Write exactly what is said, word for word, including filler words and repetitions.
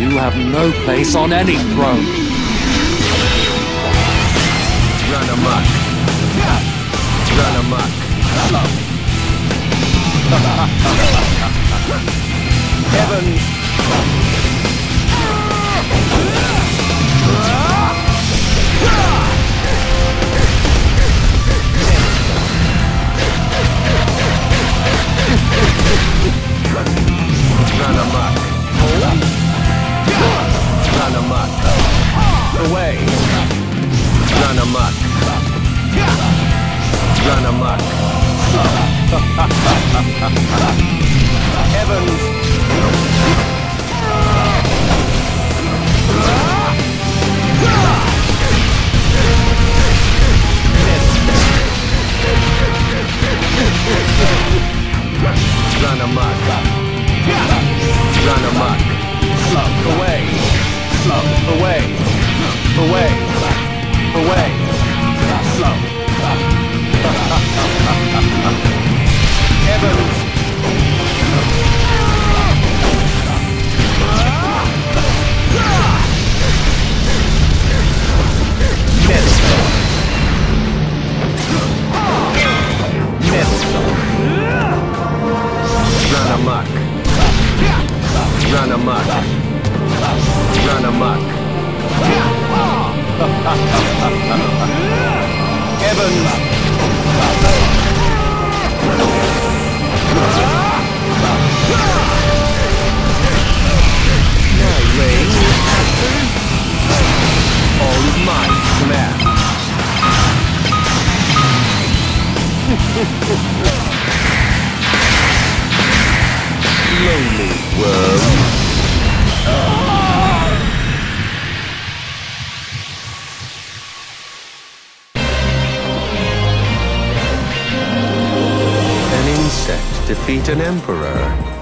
You have no place on any throne. Run amok. Run amok. Heavens. Run amok. Run amok. Away. Run amok. Run amok. Heavens. Run amok. Run amok. Away. Away. Away. Away. Heavens. Miss. Miss. Run amok. Run amok. Run amok. Heavens. My reign all is my command. Lonely world. An insect defeat an emperor.